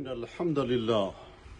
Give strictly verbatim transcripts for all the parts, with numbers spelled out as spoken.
إن الحمد لله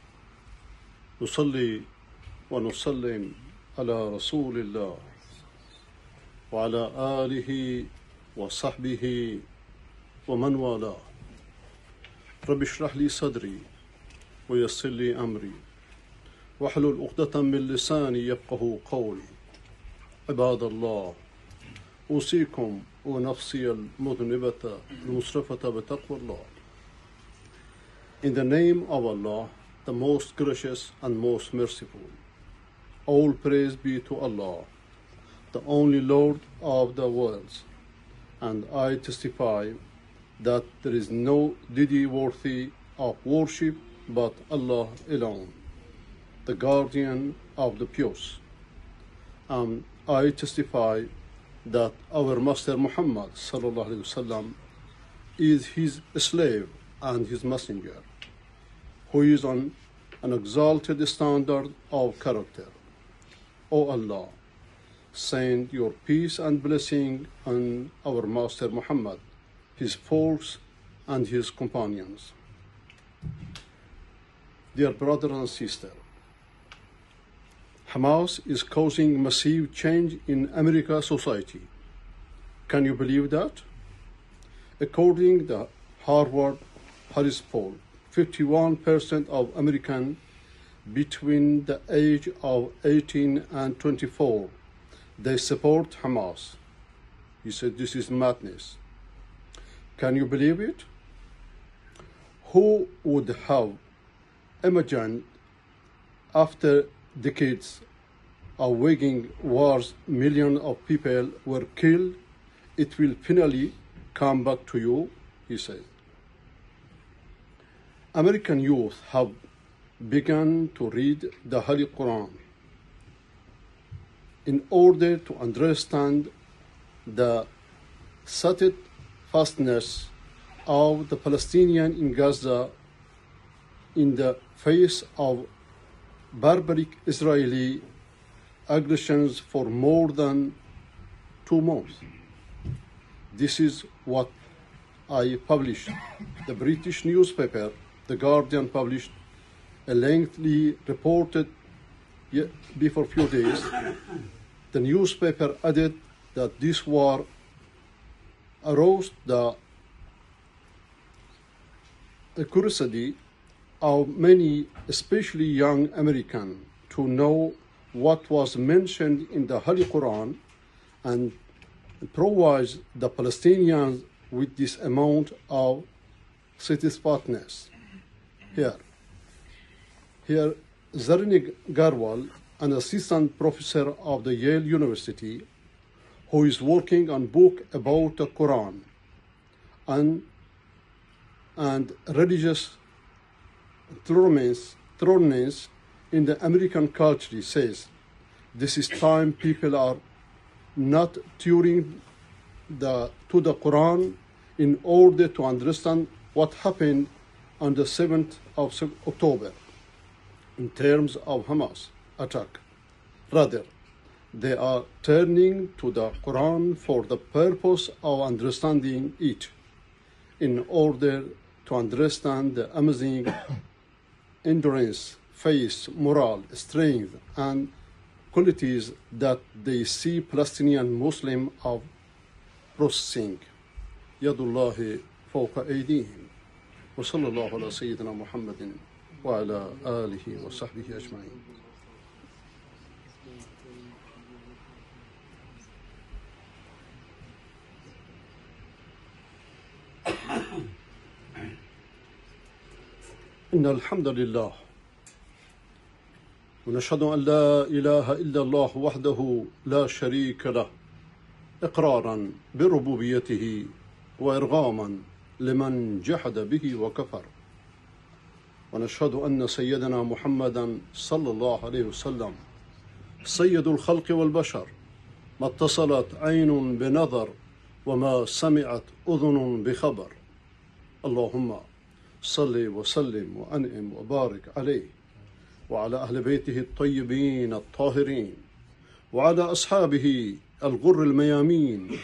نصلي ونسلم على رسول الله وعلى آله وصحبه ومن والاه. رب اشرح لي صدري ويسر لي أمري واحلل عقدة من لساني يفقه قولي. عباد الله، أوصيكم ونفسي المذنبة المسرفة بتقوى الله. In the name of Allah, the most gracious and most merciful. All praise be to Allah, the only Lord of the worlds, and I testify that there is no deity worthy of worship but Allah alone, the guardian of the pious. And I testify that our Master Muhammad sallallahu alaihi wasallam is his slave and his messenger, who is on an exalted standard of character. O Allah, send your peace and blessing on our Master Muhammad, his folks, and his companions. Dear brothers and sisters, Hamas is causing massive change in American society. Can you believe that? According to the Harvard Harris poll, fifty-one percent of Americans between the age of eighteen and twenty-four, they support Hamas. He said this is madness. Can you believe it? Who would have imagined after decades of waging wars, millions of people were killed, it will finally come back to you, he said. American youth have begun to read the Holy Quran in order to understand the steadfastness of the Palestinians in Gaza in the face of barbaric Israeli aggressions for more than two months. This is what I published. The British newspaper The Guardian published a lengthy report before a few days. The newspaper added that this war aroused the curiosity of many, especially young Americans, to know what was mentioned in the Holy Quran and provides the Palestinians with this amount of steadfastness. Here, here, Zernig Garwal, an assistant professor of the Yale University, who is working on a book about the Quran and, and religious thrones in the American culture, says, this is time people are not turning the, to the Quran in order to understand what happened on the seventh of October in terms of Hamas attack. Rather, they are turning to the Quran for the purpose of understanding it in order to understand the amazing endurance, faith, morale, strength, and qualities that they see Palestinian Muslims are processing. Yadullahi fawqa aydihim. وصلى الله على سيدنا محمد وعلى آله وصحبه أجمعين. إن الحمد لله ونشهد أن لا إله إلا الله وحده لا شريك له إقرارا بربوبيته وإرغاما لمن جحد به وكفر. ونشهد أن سيدنا محمدا صلى الله عليه وسلم سيد الخلق والبشر، ما اتصلت عين بنظر وما سمعت أذن بخبر. اللهم صل وسلم وأنعم وبارك عليه وعلى أهل بيته الطيبين الطاهرين وعلى أصحابه الغر الميامين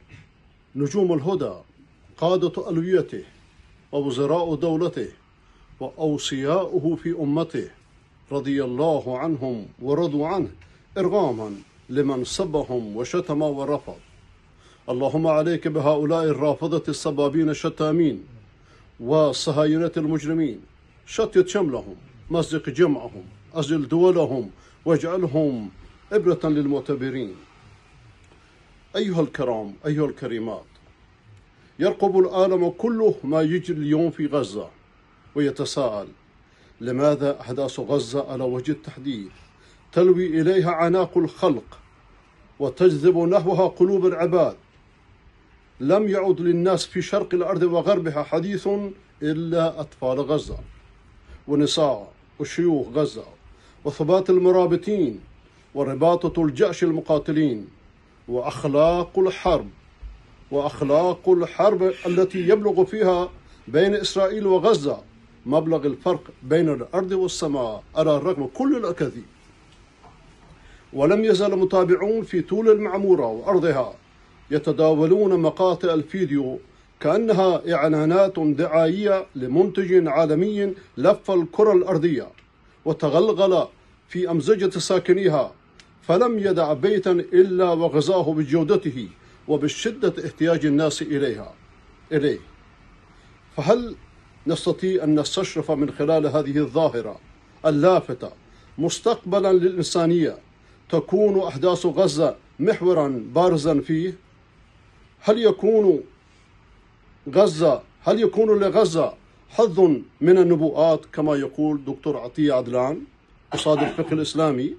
نجوم الهدى قادة ألويته ووزراء دولته وأوصياؤه في أمته رضي الله عنهم ورضوا عنه إرغاما لمن سبهم وشتم ورفض. اللهم عليك بهؤلاء الرافضة الصبابين الشتامين والصهاينة المجرمين، شتت شملهم، مزق جمعهم، أزل دولهم، واجعلهم عبرة للمعتبرين. أيها الكرام، أيها الكريمات، يرقب العالم كله ما يجري اليوم في غزة ويتساءل: لماذا أحداث غزة على وجه التحديد تلوي إليها عناق الخلق وتجذب نحوها قلوب العباد؟ لم يعد للناس في شرق الأرض وغربها حديث إلا أطفال غزة ونساء وشيوخ غزة وثبات المرابطين ورباطة الجأش المقاتلين وأخلاق الحرب وأخلاق الحرب التي يبلغ فيها بين إسرائيل وغزة مبلغ الفرق بين الأرض والسماء على الرغم كل الأكاذيب. ولم يزال متابعون في طول المعمورة وأرضها يتداولون مقاطع الفيديو كأنها إعلانات دعائية لمنتج عالمي لف الكرة الأرضية وتغلغل في أمزجة ساكنيها، فلم يدع بيتا إلا وغزاه بجودته وبالشدة احتياج الناس إليها إليه. فهل نستطيع أن نستشرف من خلال هذه الظاهرة اللافتة مستقبلا للإنسانية تكون أحداث غزة محورا بارزا فيه؟ هل يكون غزة هل يكون لغزة حظ من النبوءات كما يقول دكتور عطية عدلان أستاذ الفقه الإسلامي؟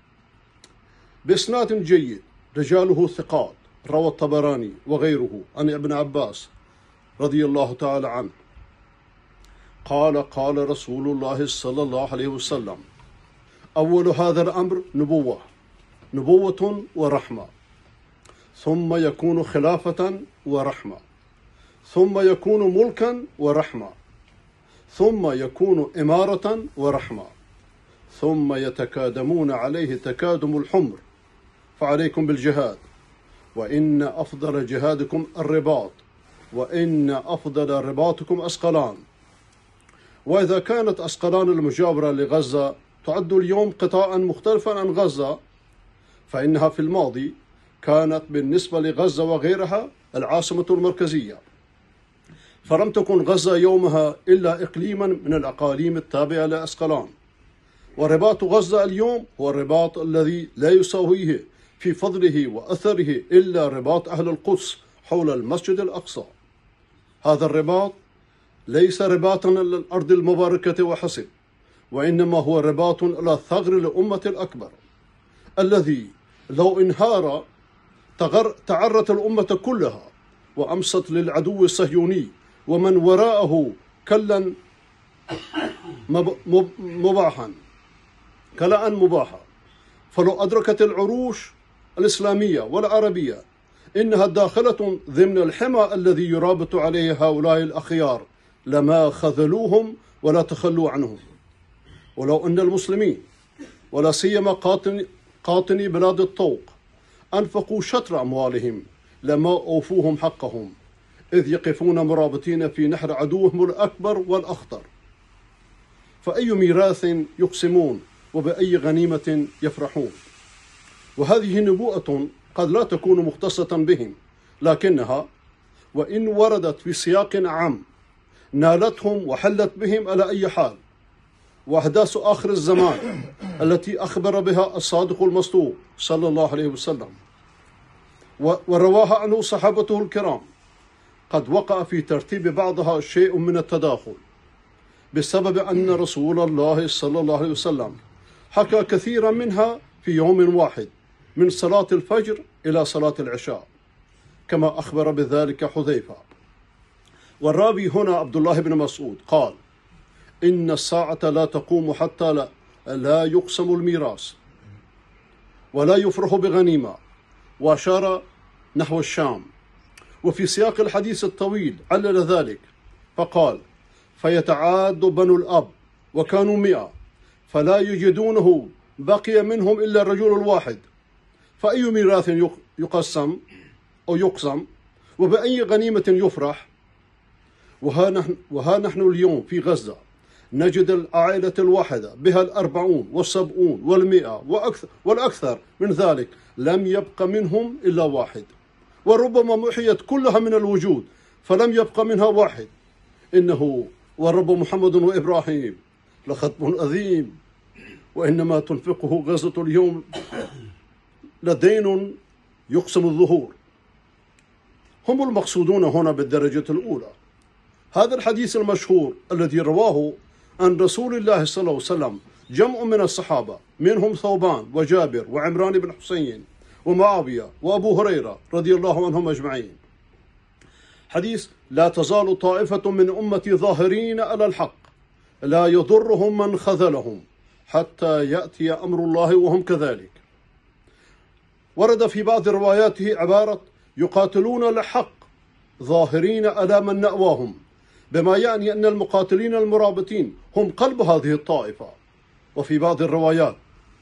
بإسناد جيد رجاله ثقات روى الطبراني وغيره عن ابن عباس رضي الله تعالى عنه قال: قال رسول الله صلى الله عليه وسلم: أول هذا الأمر نبوة نبوة ورحمة، ثم يكون خلافة ورحمة، ثم يكون ملكا ورحمة، ثم يكون إمارة ورحمة، ثم يتكادمون عليه تكادم الحمر، فعليكم بالجهاد، وإن أفضل جهادكم الرباط، وإن أفضل رباطكم أسقلان. وإذا كانت أسقلان المجاورة لغزة تعد اليوم قطاعا مختلفا عن غزة، فإنها في الماضي كانت بالنسبة لغزة وغيرها العاصمة المركزية، فلم تكن غزة يومها إلا إقليما من الأقاليم التابعة لأسقلان. ورباط غزة اليوم هو الرباط الذي لا يساويه في فضله وأثره إلا رباط أهل القدس حول المسجد الأقصى. هذا الرباط ليس رباطا للأرض المباركة وحسب، وإنما هو رباط على ثغر الأمة الأكبر الذي لو انهار تعرت الأمة كلها وأمست للعدو الصهيوني ومن وراءه كلا مباحا كلا مباحا. فلو أدركت العروش الإسلامية والعربية إنها داخلة ضمن الحمى الذي يرابط عليه هؤلاء الأخيار لما خذلوهم ولا تخلوا عنهم. ولو أن المسلمين ولا سيما قاطني, قاطني بلاد الطوق أنفقوا شطر أموالهم لما أوفوهم حقهم، إذ يقفون مرابطين في نحر عدوهم الأكبر والأخطر. فأي ميراث يقسمون وبأي غنيمة يفرحون؟ وهذه نبوءة قد لا تكون مختصة بهم، لكنها وإن وردت في سياق عام نالتهم وحلت بهم على أي حال. وأحداث آخر الزمان التي أخبر بها الصادق المصدوق صلى الله عليه وسلم ورواها عنه صحابته الكرام قد وقع في ترتيب بعضها شيء من التداخل، بسبب أن رسول الله صلى الله عليه وسلم حكى كثيرا منها في يوم واحد من صلاة الفجر إلى صلاة العشاء، كما أخبر بذلك حذيفة. والراوي هنا عبد الله بن مسعود قال: إن الساعة لا تقوم حتى لا, لا يقسم الميراث ولا يفرح بغنيمة، وأشار نحو الشام. وفي سياق الحديث الطويل علل ذلك فقال: فيتعاد بنو الأب وكانوا مئة فلا يجدونه بقي منهم إلا الرجل الواحد، فأي ميراث يقسم أو يقسم وبأي غنيمة يفرح؟ وها نحن, وها نحن اليوم في غزة نجد العائلة الواحدة بها الأربعون والسبعون والمئة وأكثر والأكثر من ذلك لم يبق منهم إلا واحد، وربما محيت كلها من الوجود فلم يبق منها واحد. إنه والرب محمد وإبراهيم لخطب أذيم، وإنما تنفقه غزة اليوم لدين يقسم الظهور. هم المقصودون هنا بالدرجة الأولى. هذا الحديث المشهور الذي رواه عن رسول الله صلى الله عليه وسلم جمع من الصحابة، منهم ثوبان وجابر وعمران بن حسين ومعاوية وأبو هريرة رضي الله عنهم أجمعين. حديث: لا تزال طائفة من أمتي ظاهرين على الحق لا يضرهم من خذلهم حتى يأتي أمر الله وهم كذلك. ورد في بعض رواياته عبارة: يقاتلون لحق ظاهرين على من نأواهم، بما يعني أن المقاتلين المرابطين هم قلب هذه الطائفة. وفي بعض الروايات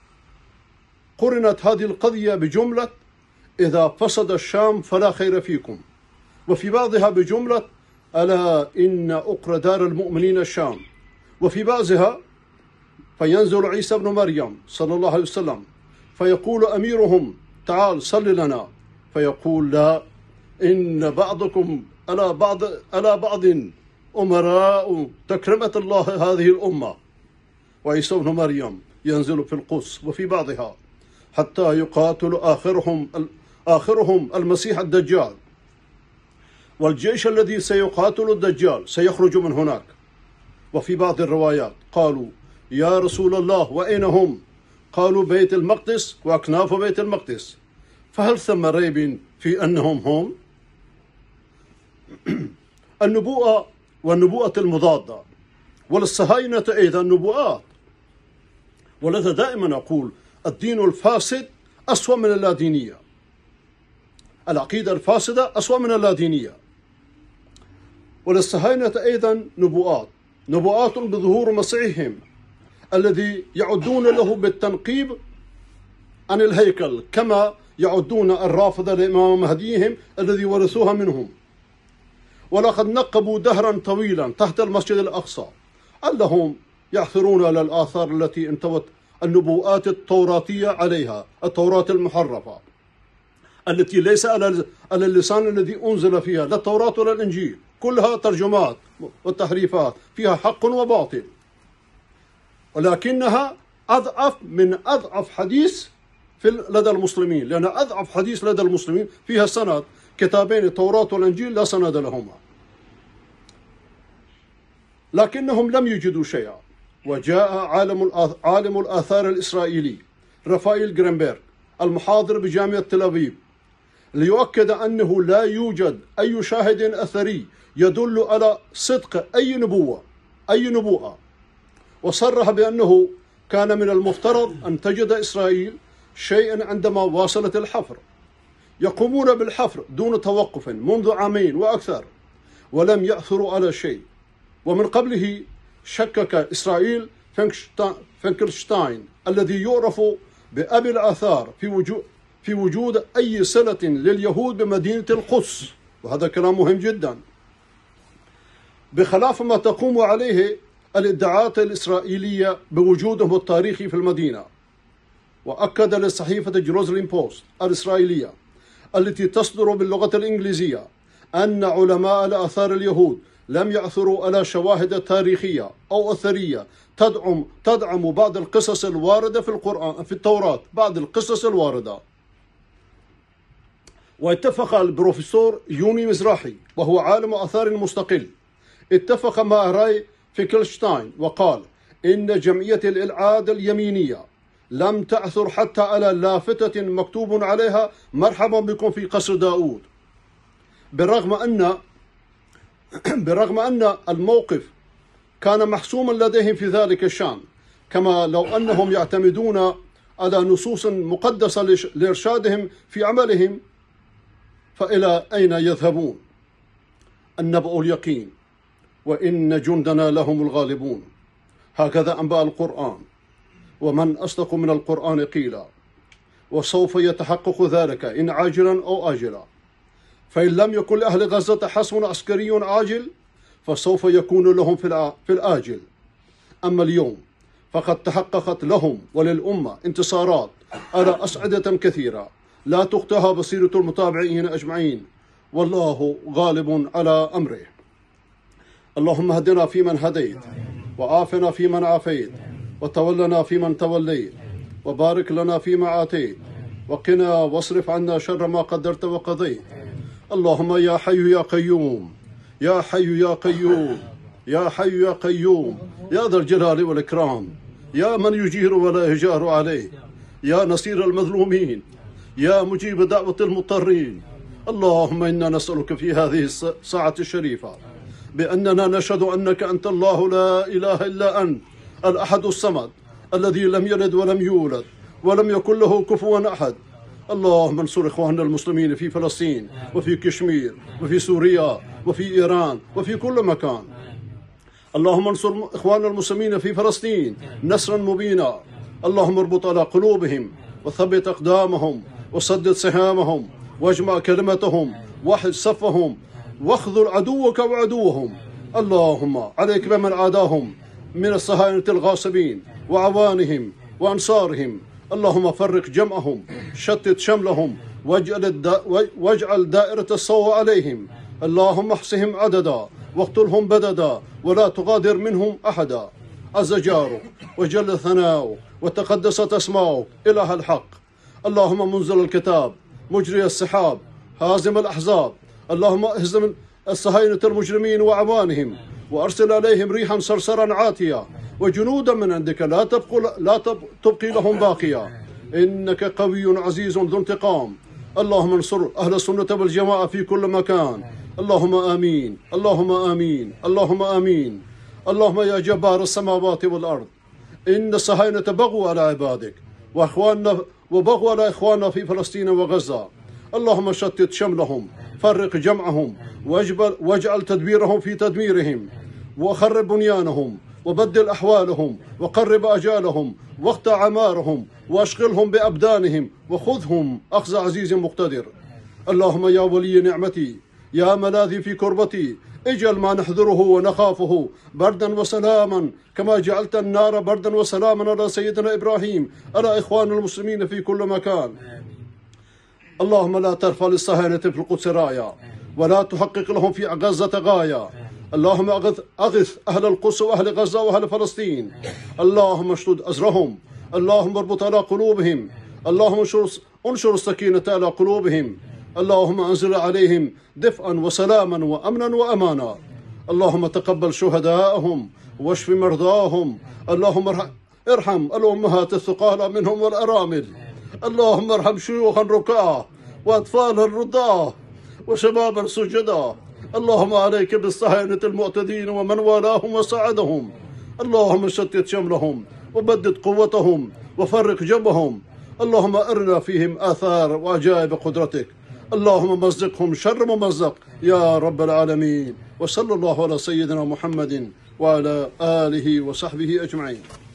قرنت هذه القضية بجملة: إذا فسد الشام فلا خير فيكم، وفي بعضها بجملة: ألا إن أقر دار المؤمنين الشام، وفي بعضها: فينزل عيسى بن مريم صلى الله عليه وسلم فيقول أميرهم: تعال صل لنا، فيقول: لا، إن بعضكم على بعض على بعض أمراء تكرمة الله هذه الأمة. وعيسى بن مريم ينزل في القدس وفي بعضها حتى يقاتل آخرهم آخرهم المسيح الدجال، والجيش الذي سيقاتل الدجال سيخرج من هناك. وفي بعض الروايات قالوا: يا رسول الله وأين هم؟ قالوا: بيت المقدس وأكناف بيت المقدس. فهل ثم ريب في أنهم هم؟ النبوءة والنبوءة المضادة، وللصهاينة أيضا نبوءات. ولذا دائما أقول: الدين الفاسد أسوأ من اللادينية، العقيدة الفاسدة أسوأ من اللادينية. وللصهاينة أيضا نبوءات، نبوءات بظهور مسيحهم الذي يعدون له بالتنقيب عن الهيكل، كما يعدون الرافضة لإمام مهديهم الذي ورثوها منهم. ولقد نقبوا دهرا طويلا تحت المسجد الأقصى علهم يعثرون على الآثار التي انطوت النبوءات التوراتية عليها، التوراة المحرفة التي ليس على اللسان الذي أنزل فيها لا التوراة ولا الإنجيل، كلها ترجمات وتحريفات فيها حق وباطل، ولكنها أضعف من أضعف حديث في لدى المسلمين، لأن أضعف حديث لدى المسلمين فيها سند، كتابين التوراة والإنجيل لا سند لهما. لكنهم لم يجدوا شيئا، وجاء عالم عالم الآثار الإسرائيلي رافائيل جرينبرغ المحاضر بجامعة تل أبيب ليؤكد أنه لا يوجد أي شاهد أثري يدل على صدق أي نبوة أي نبوءة، وصرح بأنه كان من المفترض أن تجد إسرائيل شيئا عندما واصلت الحفر، يقومون بالحفر دون توقف منذ عامين وأكثر ولم يأثروا على شيء. ومن قبله شكك إسرائيل فنكلشتاين الذي يعرف بأبي الآثار في وجود في وجود أي صلة لليهود بمدينة القدس، وهذا كلام مهم جدا، بخلاف ما تقوم عليه الادعاءات الإسرائيلية بوجودهم التاريخي في المدينة. وأكد للصحيفة جيروزاليم بوست الإسرائيلية التي تصدر باللغة الإنجليزية أن علماء الآثار اليهود لم يعثروا على شواهد تاريخية أو أثرية تدعم تدعم بعض القصص الواردة في القرآن في التوراة، بعض القصص الواردة. واتفق البروفيسور يوني مزراحي وهو عالم آثار مستقل، اتفق مع راي فينكلشتاين وقال إن جمعية الإلعاد اليمينية لم تعثر حتى على لافتة مكتوب عليها مرحبا بكم في قصر داود، بالرغم أن برغم أن الموقف كان محسوما لديهم في ذلك الشأن، كما لو أنهم يعتمدون على نصوص مقدسة لإرشادهم في عملهم، فإلى أين يذهبون؟ النبأ اليقين، وإن جندنا لهم الغالبون، هكذا أنبأ القرآن، ومن أصدق من القرآن قيلا، وسوف يتحقق ذلك إن عاجلا أو آجلا، فإن لم يكن لأهل غزة حصن عسكري عاجل فسوف يكون لهم في الآجل. أما اليوم فقد تحققت لهم وللأمة انتصارات على أصعدة كثيرة لا تخطاها بصيرة المتابعين أجمعين، والله غالب على أمره. اللهم اهدنا فيمن هديت، وعافنا فيمن عافيت، وتولنا فيمن توليت، وبارك لنا فيما آتيت، وقنا واصرف عنا شر ما قدرت وقضيت. اللهم يا حي يا قيوم، يا حي يا قيوم، يا حي يا قيوم، يا ذا الجلال والإكرام، يا من يجير ولا يجار عليه، يا نصير المظلومين، يا مجيب دعوة المضطرين. اللهم إنا نسألك في هذه الساعة الشريفة بأننا نشهد أنك أنت الله لا إله إلا أنت الأحد الصمد الذي لم يلد ولم يولد ولم يكن له كفوا أحد. اللهم انصر إخواننا المسلمين في فلسطين وفي كشمير وفي سوريا وفي إيران وفي كل مكان. اللهم انصر إخواننا المسلمين في فلسطين نصرا مبينا. اللهم اربط على قلوبهم وثبت أقدامهم وسدد سهامهم واجمع كلمتهم وحد صفهم واخذل عدوك وعدوهم. اللهم عليك بمن عاداهم من الصهاينة الغاصبين وعوانهم وأنصارهم. اللهم فرق جمعهم، شتت شملهم، واجعل, الدا واجعل دائرة السوء عليهم. اللهم احصهم عددا واقتلهم بددا ولا تغادر منهم أحدا. عز جارك وجل ثناؤك وتقدست أسماؤك إله الحق. اللهم منزل الكتاب، مجري السحاب، هازم الأحزاب. اللهم اهزم الصهاينة المجرمين وعوانهم، وأرسل عليهم ريحا صرصرا عاتية وجنودا من عندك لا تبقى, لا تبقي لهم باقية، إنك قوي عزيز ذو انتقام. اللهم انصر أهل السنة والجماعة في كل مكان. اللهم آمين، اللهم آمين، اللهم آمين. اللهم يا جبار السماوات والأرض، إن الصهاينة بغوا على عبادك وأخواننا وبغوا على إخواننا في فلسطين وغزة. اللهم شتت شملهم، فرق جمعهم، واجعل تدبيرهم في تدميرهم، وخرب بنيانهم، وبدل أحوالهم، وقرب أجالهم، واقطع عمارهم، واشغلهم بأبدانهم، وخذهم أخذ عزيز مقتدر. اللهم يا ولي نعمتي، يا ملاذي في كربتي، اجعل ما نحذره ونخافه بردا وسلاما كما جعلت النار بردا وسلاما على سيدنا إبراهيم على إخوان المسلمين في كل مكان. اللهم لا ترفع للصهاينة في القدس راية ولا تحقق لهم في غزة غاية. اللهم أغث, أغث أهل القدس وأهل غزة وأهل فلسطين. اللهم اشدد أزرهم، اللهم اربط على قلوبهم، اللهم انشر, انشر السكينة على قلوبهم. اللهم أنزل عليهم دفئا وسلاما وأمنا وأمانا. اللهم تقبل شهداءهم واشف مرضاهم. اللهم ارحم الأمهات الثقال منهم والأرامل. اللهم ارحم شيوخا ركعا وأطفالا رضعا وشبابا سجدا. اللهم عليك بالصهاينة المعتدين ومن والاهم وساعدهم. اللهم شتت شملهم وبدد قوتهم وفرق جمعهم. اللهم أرنا فيهم آثار وعجائب قدرتك. اللهم مزقهم شر ممزق يا رب العالمين. وصلى الله على سيدنا محمد وعلى آله وصحبه أجمعين.